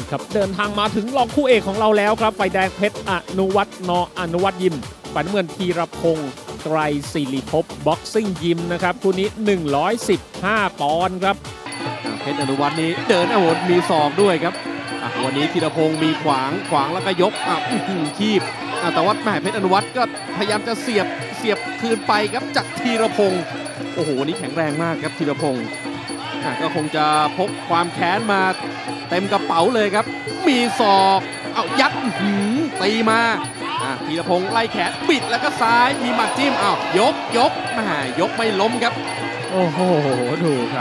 ครับเดินทางมาถึงรองคู่เอกของเราแล้วครับฝ่ายแดงเพชรอนุวัฒน์อนุวัฒน์ยิมฝ่ายน้ำเงินธีรพงศ์ไตรศิริภพบ็อกซิ่งยิมนะครับคู่นี้115 ปอนด์ครับเพชรอนุวัฒน์นี้เดินอาวุธมีศอกด้วยครับวันนี้ธีรพงศ์มีขวางแล้วก็ยกคีบแต่ว่าเพชรอนุวัฒน์ก็พยายามจะเสียบคืนไปครับจากธีรพงศ์โอ้โหนี่แข็งแรงมากครับธีรพงศ์ก็คงจะพกความแค้นมาเต็มกระเป๋าเลยครับมีศอกยัดตีมาธีรพงศ์ไล่แขนบิดแล้วก็ซ้ายมีหมัดจิ้มยกยกไม่ล้มครับโอ้โหดูครับ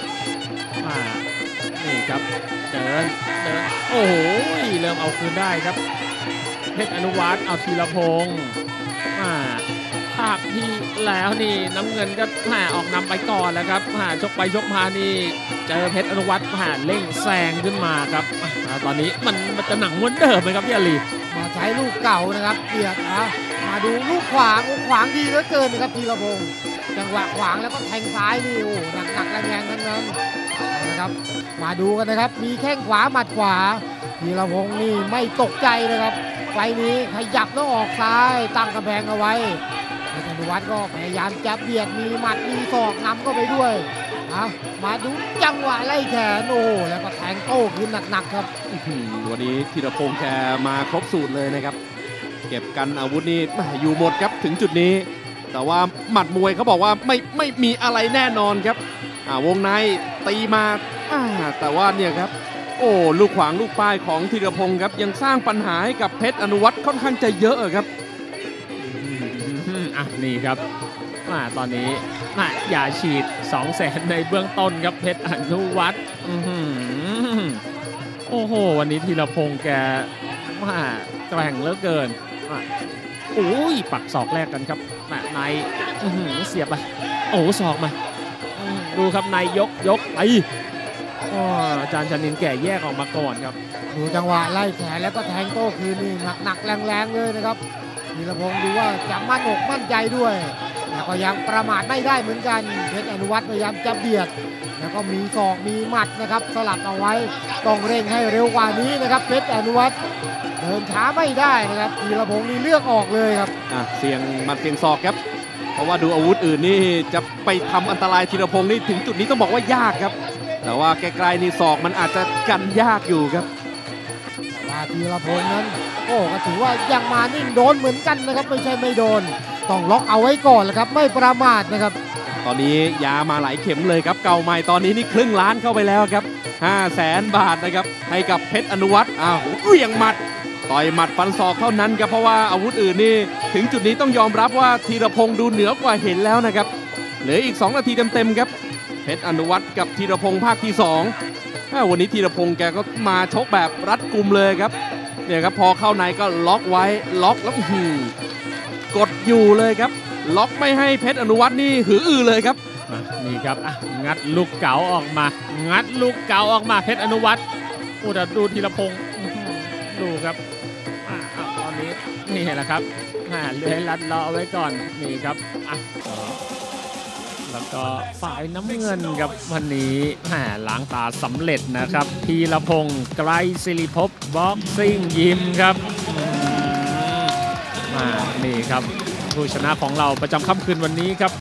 นี่ครับเดินโอ้โหเริ่มเอาคืนได้ครับเพชรอนุวัฒน์เอาธีรพงศ์ภาคที่แล้วนี่น้ำเงินก็ออกนำไปก่อนแล้วครับชกไปชกมานี่เจอเพชรอนุวัฒน์เร่งแซงขึ้นมาครับตอนนี้มันจะหนังม้วนเดิมไหมครับพี่อาลีมาใช้ลูกเก่านะครับเบียดมาดูลูกขวางดีเหลือเกินนะครับธีรพงศ์จังหวะขวางแล้วก็แทงซ้ายนี่โอ้หนักแรงทั้งนั้นนะครับมาดูกันนะครับมีแข้งขวาหมัดขวาธีรพงศ์นี่ไม่ตกใจนะครับไฟนี้ขยับแล้วออกซ้ายตั้งกำแพงเอาไว้เพชรอนุวัฒน์ก็พยายามจะเบียดมีหมัดมีศอกนำก็ไปด้วยมาดูจังหวะไล่แขนโอ้แล้วก็แทงโต้คืนหนักครับวันนี้ธีรพงศ์แกมาครบสูตรเลยนะครับเก็บกันอาวุธนี่อยู่หมดครับถึงจุดนี้แต่ว่าหมัดมวยเขาบอกว่าไม่มีอะไรแน่นอนครับวงในตีมาแต่ว่าเนี่ยครับโอ้ลูกขวางลูกป้ายของธีรพงศ์ครับยังสร้างปัญหาให้กับเพชรอนุวัฒน์ค่อนข้างจะเยอะครับนี่ครับตอนนี้อย่าฉีด200,000ในเบื้องต้นครับเพชรอนุวัฒน์โอ้โหวันนี้ธีรพงศ์แกแกร่งเหลือเกินโอ้ยปักศอกแรกกันครับในเสียบไปโอ้ศอกมาดูครับในยกไปอาจารย์ชนินแก่แยกออกมาก่อนครับดูจังหวะไล่แขนแล้วก็แทงโต้คืนนี่หนักแรงเลยนะครับธีรพงศ์ดูว่าจะมั่นใจด้วยแล้วก็ยังประมาทไม่ได้เหมือนกันเพชรอนุวัฒน์พยายามจะเบียดแล้วก็มีศอกมีหมัดนะครับสลับเอาไว้ต้องเร่งให้เร็วกว่านี้นะครับเพชรอนุวัฒน์เดินช้าไม่ได้นะครับธีรพงศ์นี่เลือกออกเลยครับเสี่ยงหมัดเสี่ยงศอกครับเพราะว่าดูอาวุธอื่นนี่จะไปทำอันตรายธีรพงศ์นี่ถึงจุดนี้ต้องบอกว่ายากครับแต่ว่าไกลๆนี่ศอกมันอาจจะกันยากอยู่ครับว่าธีรพงศ์นั้นก็ถือว่ายังมานิ่งโดนเหมือนกันนะครับไม่ใช่ไม่โดนต้องล็อกเอาไว้ก่อนแหละครับไม่ประมาทนะครับตอนนี้ยามาหลายเข็มเลยครับเก่าใหม่ตอนนี้นี่ครึ่งล้านเข้าไปแล้วครับ500,000 บาทนะครับให้กับเพชรอนุวัฒน์เหวี่ยงหมัดต่อยหมัดฟันศอกเท่านั้นครับเพราะว่าอาวุธอื่นนี่ถึงจุดนี้ต้องยอมรับว่าธีรพงศ์ดูเหนือกว่าเห็นแล้วนะครับเหลืออีก2 นาทีเต็มๆครับเพชรอนุวัฒน์กับธีรพงศ์ภาคที่2วันนี้ธีรพงศ์แกก็มาชกแบบรัดกุมเลยครับเนี่ยครับพอเข้าในก็ล็อกไว้ล็อกแล้วกดอยู่เลยครับล็อกไม่ให้เพชรอนุวัฒน์นี่หืออือเลยครับนี่ครับงัดลูกเก๋าออกมาเพชรอนุวัฒน์ดูธีรพงศ์ดูครับตอนนี้นี่แหละครับเลื้อยลัดเลาะเอาไว้ก่อนนี่ครับแล้วก็ฝ่ายน้ำเงินครับวันนี้ล้างตาสำเร็จนะครับธีรพงศ์ไกรศิริภพบ็อกซิ่งยิมครับนี่ครับผู้ชนะของเราประจำค่ำคืนวันนี้ครับ